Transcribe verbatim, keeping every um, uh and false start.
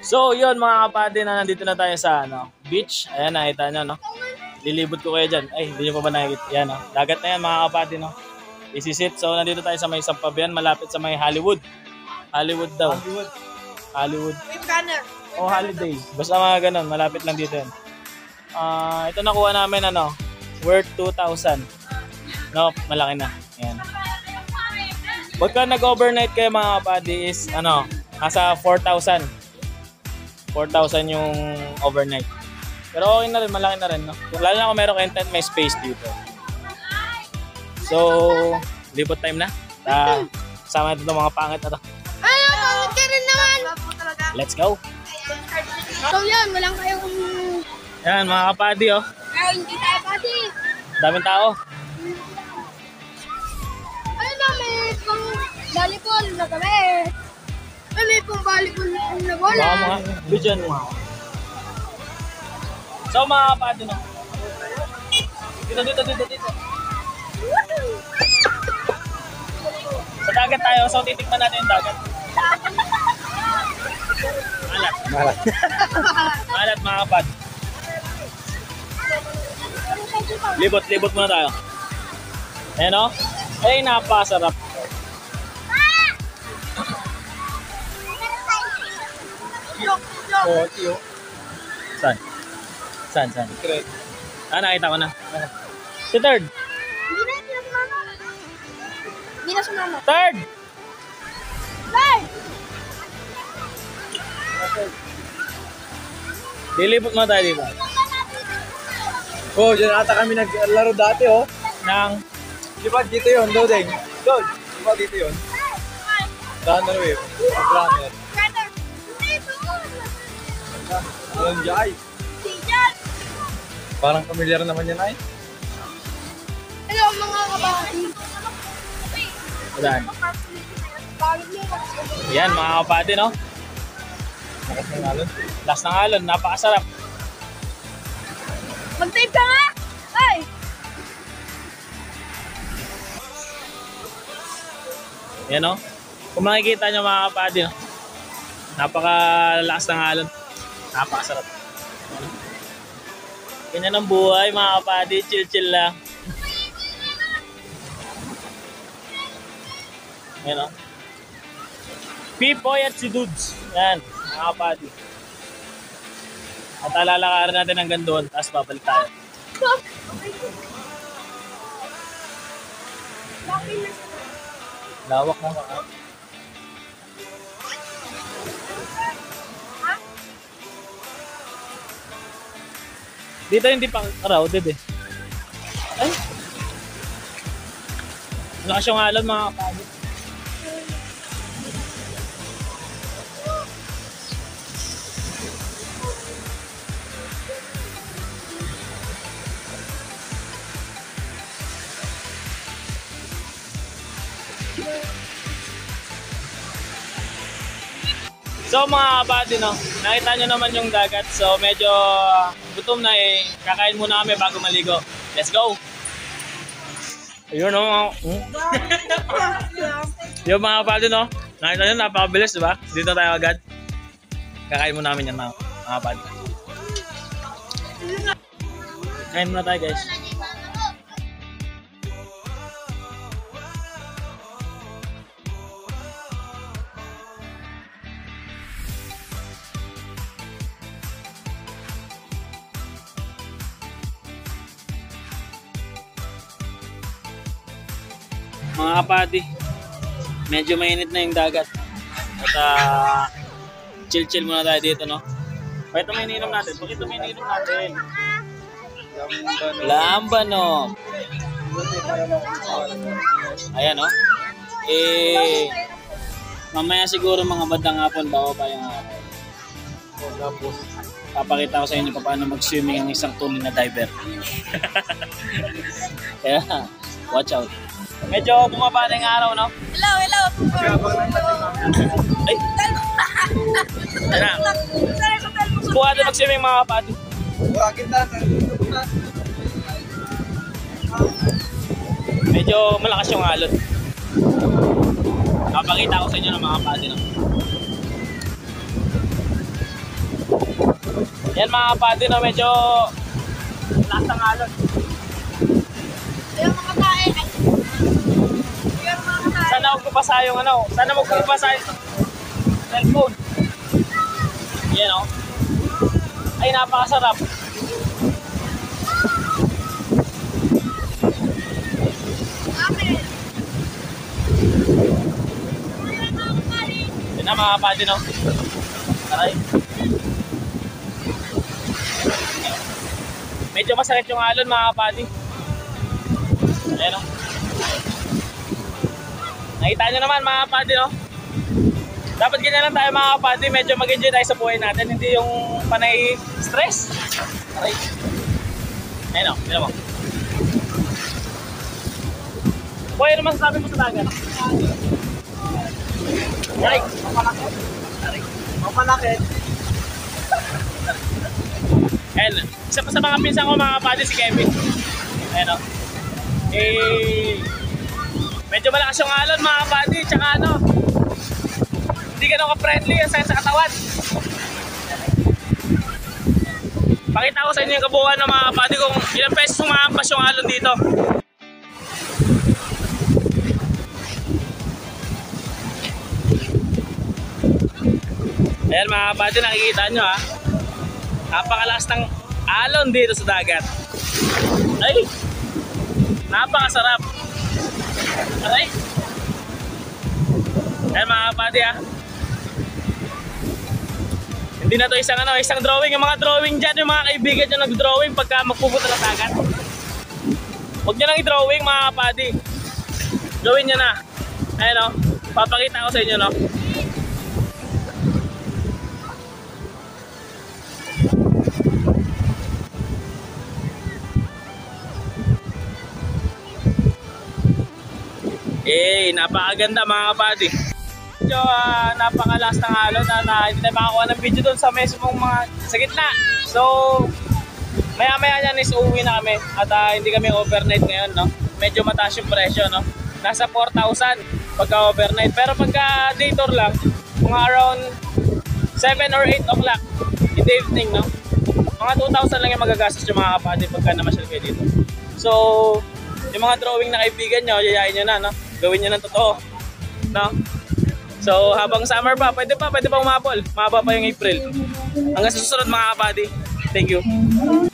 So, yun mga kapatid na nandito na tayo sa ano, beach. Ayan, nakita nyo, no? Lilibot ko kayo dyan. Ay, hindi nyo pa ba nakikita? Yan, no? Dagat na yan mga kapatid, no? This is it. So, nandito tayo sa may Sampabian, malapit sa may Hollywood. Hollywood daw. Hollywood. Hollywood. May banner. O oh, holiday. Basta mga ganun, malapit lang dito yan. Uh, ito nakuha namin, ano, worth two thousand. No, malaki na. Ayan. Pagka nag-overnight kayo mga kapatid is, ano, nasa four thousand. four thousand yung overnight. Pero okay na rin, malaki na rin, no? Lalo na kung meron kayong tent, may space dito. So, libot time na. Ta, kasama natin itong mga pangit na to. Ay, pangit ka rin naman! Let's go! So yan, walang kayong... Yan, mga kapadi, oh. Ay, hindi tayo pati. Daming tao. Ay na, may pang volleyball na kami. Ay, may pang volleyball na bola. Baka mga, bidyan mo. So, mga kapadi, no? Dito, dito, dito, dito. Sa dagat tayo, so titikman natin yung dagat. Malat. Malat. Malat mga kapad. Libot, libot muna tayo. Ayan o. Ay, napasarap. Oh, tiyo. Saan? Saan, saan? Great. Ah, nakita ko na. Si third. Hindi na, hindi na sumama. Hindi na sumama. Third! Third! Lilibot mo tayo dito. Oh, dyan ata kami naglaro dati, oh. Nang, Di ba dito yun, Dodeng? Dod, di ba dito yun? Runner wave. Runner. Brother! Hindi, doon! Alam dyan. Si Jan! Parang familiar naman yan ay. Hello, mga kabahati. saan? Yan, mga kapatid, no? Nakas ng alon. Last ng alon, napakasarap. Mag-tape ka nga! Ay! Yan, no? Kung makikita nyo mga kapatid, no? Napakalakas ng alon. Napakasarap. Ganyan ang buhay, mga kapatid. Chill-chill lang. Yan, no? Pipoy at si Dudes. Yan, mga kapatid. At alalakarin natin hanggang doon, tapos babalik tayo. Lawak na ka. Dito hindi pa crowded eh. Ay! Lakas yung alon mga kapatid. So mga kabady, no, nakita nyo naman yung dagat. So medyo gutom na eh. Kakain muna kami bago maligo. Let's go! Ayun no. Hmm? Yung mga kabady, no, nakita nyo napakabilis, diba? Dito tayo agad. Kakain muna namin yan mga kabady. Kain muna tayo guys. Mga kapati, medyo mainit na yung dagat. At uh, chill-chill muna tayo dito, no? Pakita mo ininom natin. Pakita mo ininom natin. Lambano. Ayan, no? Eh, mamaya siguro mga bandang hapon, bago pa yung hapon. Tapos, papakita ko sa inyo paano mag-swimming ang isang tunay na diver. Kaya, watch out. Medyo bumaba na yung araw, no? Hello, hello! Ay! Ayan na. Buka na mag-swimming mga kapatid. Bukakin na. Medyo malakas yung alon. Napakita ko sa inyo ng mga kapatid, no? Yan mga kapatid, no, medyo lakas ng alon. Yung mga tae. Ay. Yung mga tae. Sana magpapasa yung ano, sana magpapasa yung cellphone. Yan o. Ay, napakasarap. Amen. Yan na mga kapatid, no. Aray. Medyo masakit yung alon mga kapatid. Ayan o. Nakita nyo naman mga kapatid, no. Dapat ganyan lang tayo mga kapatid. Medyo mag-enjoy tayo sa buhay natin. Hindi yung panay stress. Aray. Ayan o. Ayan mo. Boy, ano masasabi mo sa dagat? Aray. Mapalakit. Aray. Mapalakit. Ayan. Isa pa sa mga pinsan ko mga kapatid si Kevin. Ayan o. Eh, medyo malakas yung alon mga kapatid. Tsaka ano, hindi ganun ka-friendly yung sa katawan. Pakita ko sa inyo yung kabuuan ng mga kapatid kung ilang pesos umaampas yung alon dito. Ayan mga kapatid, nakikita nyo ha. Napakalakas ng alon dito sa dagat. Ay! Napakasarap. Aray! Ayan mga kapatid ha. Hindi na to isang ano, isang drawing. Yung mga drawing dyan, yung mga kaibigan nyo nag-drawing pagka magpupunta ng dagat. Huwag nyo lang i-drawing mga kapatid. Gawin nyo na. Ayan o. Papakita ko sa inyo no. Eh, napakaganda mga kapatid. Medyo uh, napakalas ng alon na, na hindi tayo makakuha ng video doon sa mesmong mga sa gitna. So, maya maya yan is uuwi na kami at uh, hindi kami overnight ngayon, no? Medyo mataas yung presyo, no? Nasa four thousand pagka overnight. Pero pagka day tour lang, mga around seven or eight o'clock in the evening, no? Mga two thousand lang yung magagastos yung mga kapatid pagka namasyal kayo dito. So, yung mga drawing na kaibigan nyo, yayain nyo na, no? Gawin nyo ng totoo, no? So, habang summer pa, pwede pa, pwede pa umapol. Mahaba pa yung April. Hanggang sa susunod mga kapatid. Thank you.